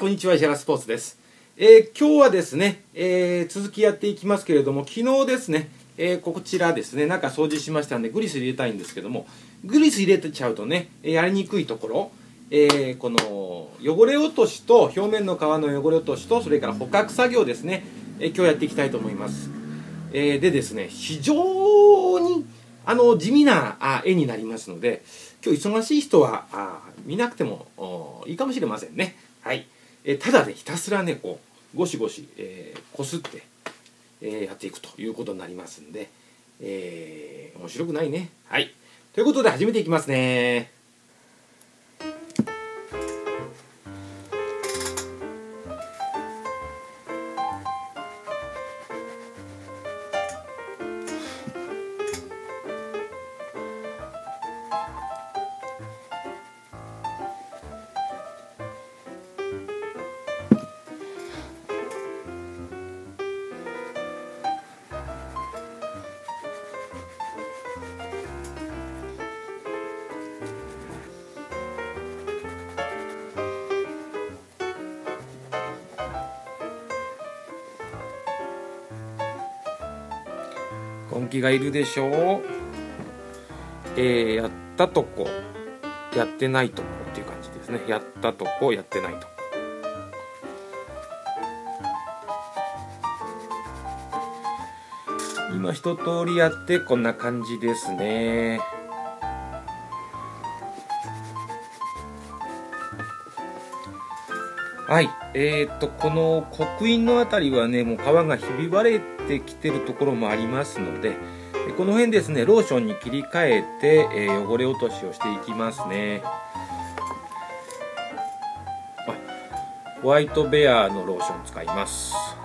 こんにちは、石原スポーツです。今日はですね、続きやっていきますけれども、昨日ですね、こちらですね、中掃除しましたんで、グリス入れたいんですけども、グリス入れてちゃうとね、やりにくいところ、この汚れ落としと、表面の皮の汚れ落としと、それから捕獲作業ですね、今日やっていきたいと思います。でですね、非常に地味な絵になりますので、今日忙しい人は見なくてもいいかもしれませんね。はい。ただね、ひたすらね、こうゴシゴシ、こすって、やっていくということになりますんで、面白くないね。はい。ということで始めていきますね。根気がいるでしょう。やったとこ、やってないとこっていう感じですね。やったとこ、やってないとこ。今一通りやってこんな感じですね。はい、この刻印のあたりはね、もう皮がひび割れてきてるところもありますので、この辺ですね、ローションに切り替えて、汚れ落としをしていきますね。ホワイトベアのローション使います。